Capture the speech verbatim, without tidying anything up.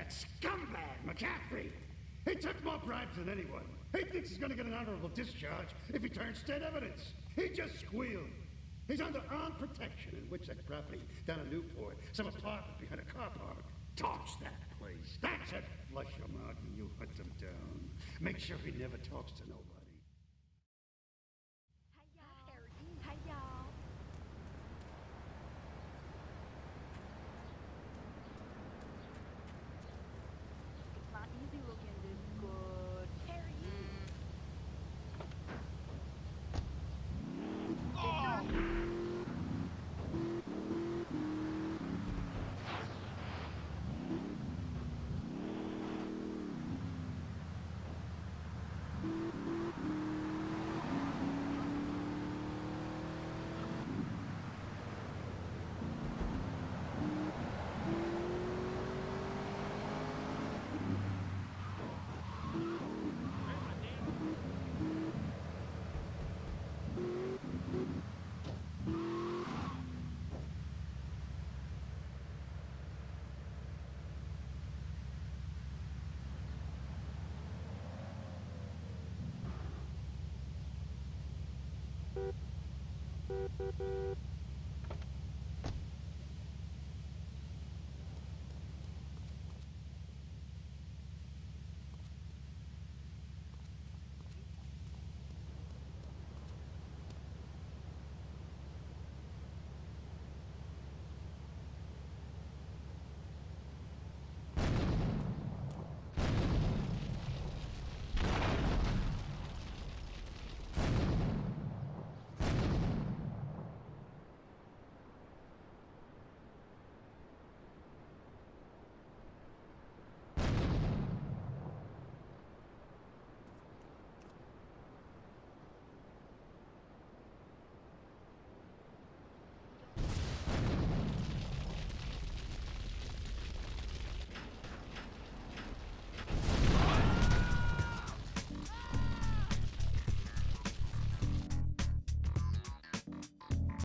That scumbag, McCaffrey! He took more bribes than anyone. He thinks he's gonna get an honorable discharge if he turns state evidence. He just squealed. He's under armed protection in Witchett property down in Newport, some apartment behind a car park. Torch that place. That's it. Flush him out and you hunt him down. Make sure he never talks to nobody. Hey y'all. It's not easy looking this good. Harry. Oh. Thank you.